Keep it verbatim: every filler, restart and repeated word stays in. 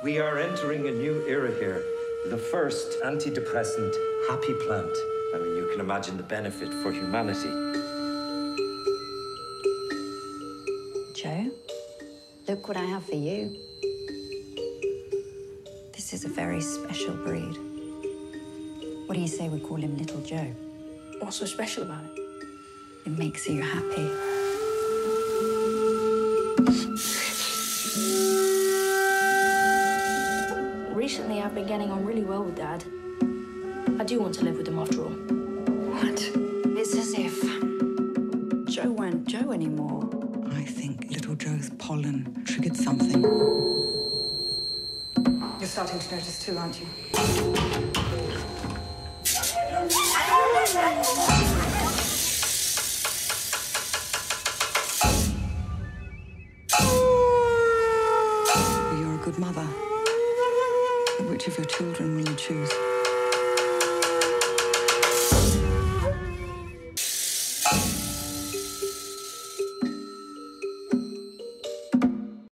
We are entering a new era here. The first antidepressant happy plant. I mean, you can imagine the benefit for humanity. Joe, look what I have for you. This is a very special breed. What do you say we call him Little Joe? What's so special about it? It makes you happy. Recently, I've been getting on really well with Dad. I do want to live with him after all. What? It's as if Joe weren't Joe anymore. I think little Joe's pollen triggered something. You're starting to notice too, aren't you? You're a good mother. Which of your children will you choose?